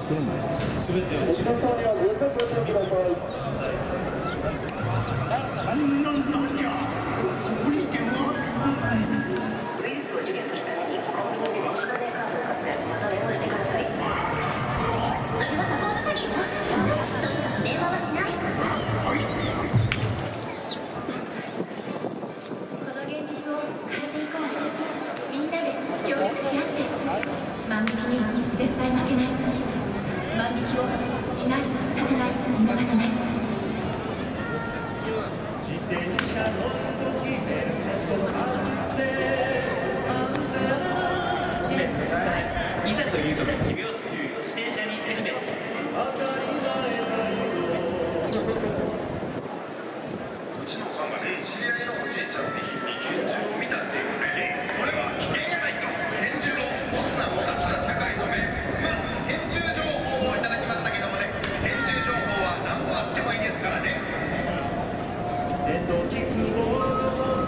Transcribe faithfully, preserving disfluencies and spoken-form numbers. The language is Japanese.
すべてを自分の犯罪。なんなんじゃ、ここに電話。ウイルスを除去するためにコンビニで電子マネーカードを買ってまた電話してください。それはサポート詐欺よ。とにかく電話はしない。はい。この現実を変えていこう。みんなで協力し合って万引きに絶対負けない。万引きをしない、させない、見逃さない。自転車乗るときヘルメットかぶって安全。ヘルメット使い、いざというとき君を救う自転車にヘルメット。当たり前だよ。うちのおかんがね、知り合いのおじいちゃんの家に拳銃を見たっていうので、これは危険やないか。拳銃を持つな持たすな社会の目。まあ拳銃情報をいただきましたけどもね、拳銃情報は何個あってもいいですからね。えっと聞くもの